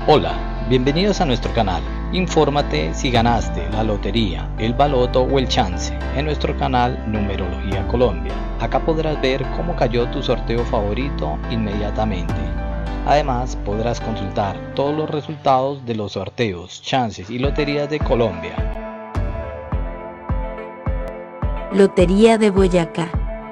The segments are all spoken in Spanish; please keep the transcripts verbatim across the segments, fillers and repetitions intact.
Hola, bienvenidos a nuestro canal. Infórmate si ganaste la lotería, el baloto o el chance en nuestro canal Numerología Colombia. Acá podrás ver cómo cayó tu sorteo favorito inmediatamente. Además, podrás consultar todos los resultados de los sorteos, chances y loterías de Colombia. Lotería de Boyacá.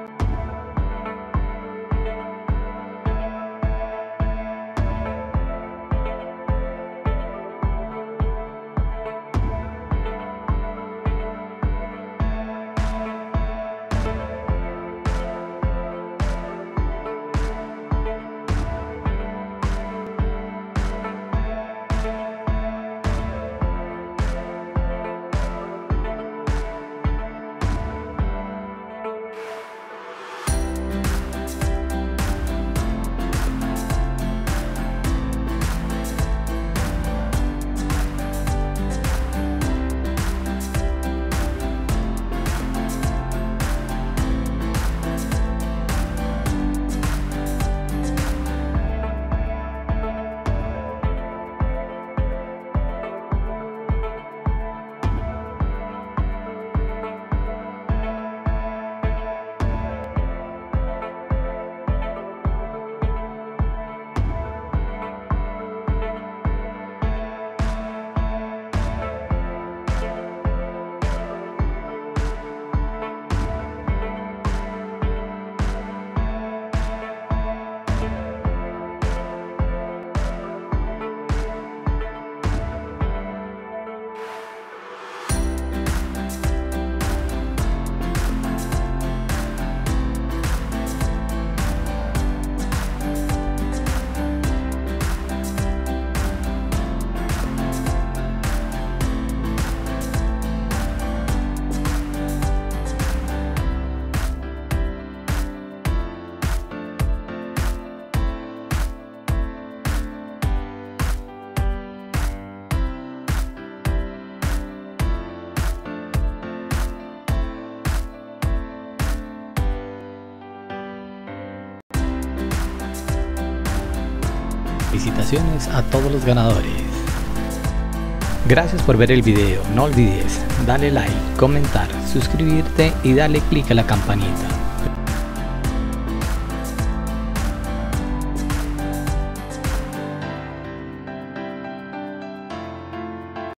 Felicitaciones a todos los ganadores. Gracias por ver el video. No olvides darle like, comentar, suscribirte y darle clic a la campanita.